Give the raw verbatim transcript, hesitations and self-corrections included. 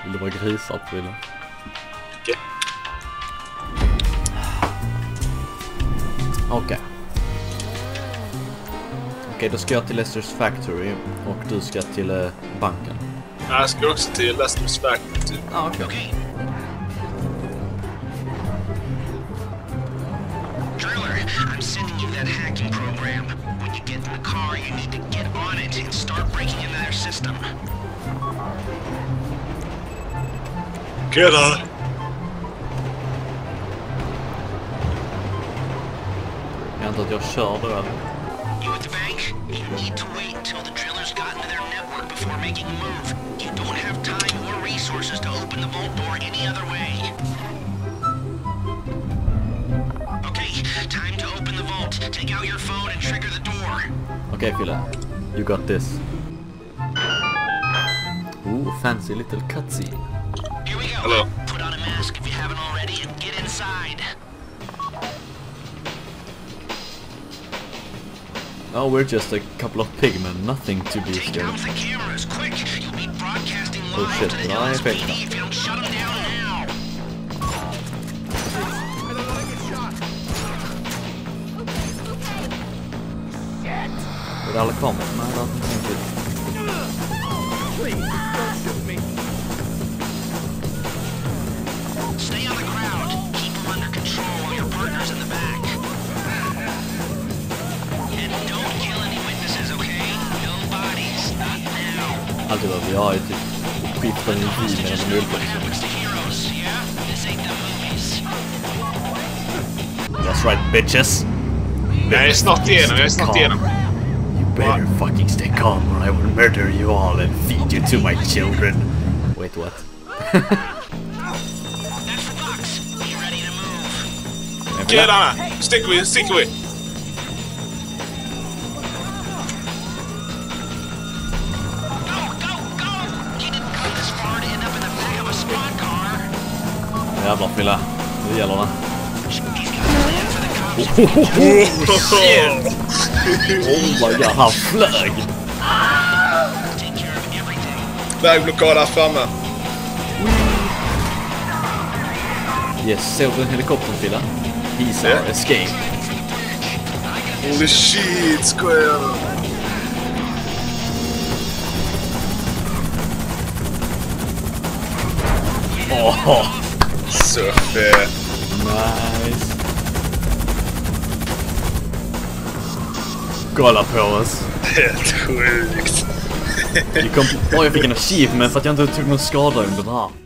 Vill du vara grisat, Wille? Okej. Okej. Okej, då ska jag till Lester's Factory och du ska till eh, banken. Jag ska också till Lester's Factory. Ah, okej. Okay. Driller, I'm sending you that hacking program. When you get in the car, you need to get on it and start breaking into their system. Get on. Jag antar att jag kör då, eller? You at the bank? You need to wait until the drillers got into their network before making a move. You don't have time or resources to open the vault door any other way. Okay, time to open the vault. Take out your phone and trigger the door. Okay, Fille. You got this. Ooh, fancy little cutscene. Here we go. Hello. Put on a mask if you haven't already and get inside. Oh, we're just a couple of pigmen, nothing to be Take scared out of. the cameras, quick! You'll be broadcasting Oh live shit, to the did I L S P D affect if you don't shut them down now. Är alla kameror? Nej, det har inte tänkt. Stay on the crowd. Keep them under control while your partner's in the back. And don't kill any witnesses, okay? No bodies, not now. Alltid vad vi har är typ skiftar en bil med en What mulpa. happens to heroes, yeah? This ain't the movies. That's right, bitches. Jag är snart igenom, jag är snart igenom. You better fucking stay calm or I will murder you all and feed you to my children. Wait, what? That's the box. Be ready to move. Get on! Stick with, stick with. Go, go, go! You didn't come this far to end up in the back of a squad car. Jävlar, Fille. Nu gäller det. He's got a plan for the cops. Shit! Oh my god, han flög! Take care of everything. Vägblockad här framme. Yes, såg du en helikopter, Fille? He's our escape. Holy shit, skojar. Åh! Så fett. Nice. Kolla på oss. Helt sjukt. Vi kom... Åh, jag fick en achievement för att jag inte tog någon skada under det här.